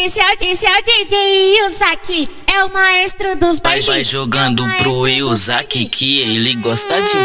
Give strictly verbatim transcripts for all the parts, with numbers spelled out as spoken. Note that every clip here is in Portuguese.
Esse é, esse é o D J Yuzaki, é o maestro dos Vai, bailes. vai jogando é pro Yuzaki que ele gosta demais.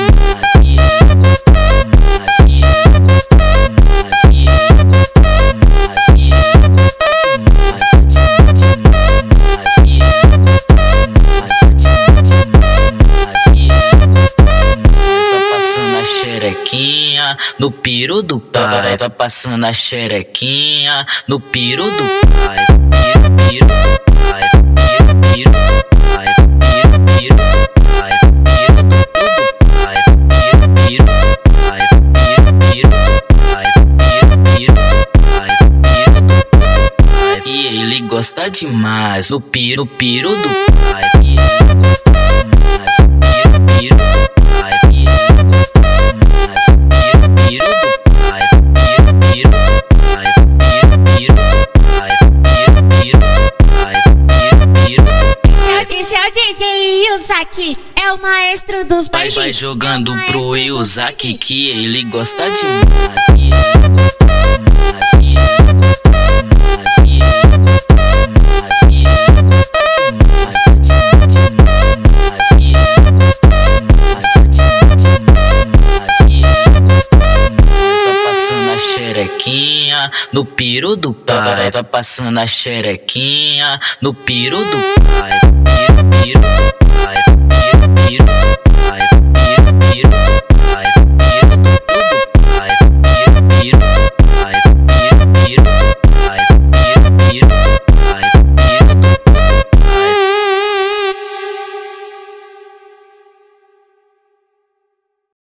Xerequinha no piro do pai, vai passando a xerequinha no piro do pai, piro, piro do pai, piro, piro do pai, piro, piro do pai, piro do pai, piro, piro do pai, piro, piro do pai, piro, piro do pai, que ele gosta demais no piro, piro do pai, ele gosta demais, piro, piro do pai, ele gosta Esse é o D J Yuzaki, é o maestro dos Vai, bailes. vai jogando é pro Yuzaki que ele gosta demais. Xerequinha no piro do pai, vai passando a xerequinha no piro do pai, piro, piro.